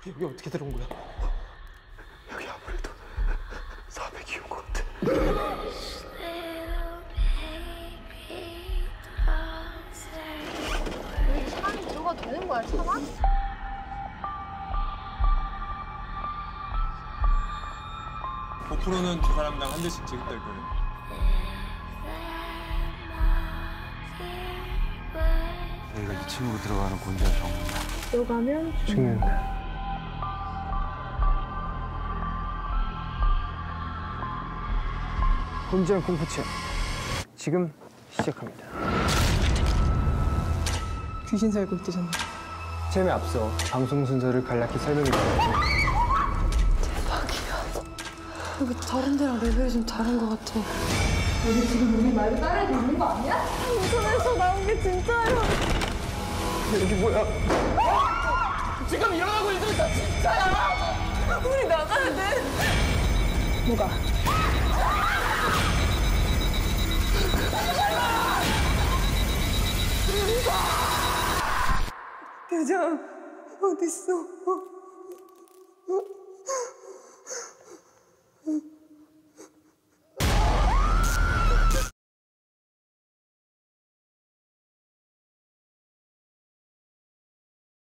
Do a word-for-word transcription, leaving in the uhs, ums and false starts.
여기 어떻게 들어온 거야? 여기 아무래도 사백이 온 것 같아. 여기 사람이 들어가도 되는 거야, 차가? 고프로는 두 사람당 한 대씩 지급될 거예요. 여기가 이 층으로 들어가는 곤지암 정문이야. 들어가면 죽는다. 곤지암 공포 체험 지금 시작합니다. 귀신 살고 있대잖아. 체험에 앞서 방송 순서를 간략히 설명해 드릴게요. 대박이야. 여기 다른 데랑 레벨이 좀 다른 것 같아. 우리 지금 우리 말을 따라야 되는 거 아니야? 인터넷에서 나온 게 진짜예요. 여기 뭐야? 지금 일어나고 있는 거 진짜야. 우리 나가야 돼. 뭐가? 대장 어딨어?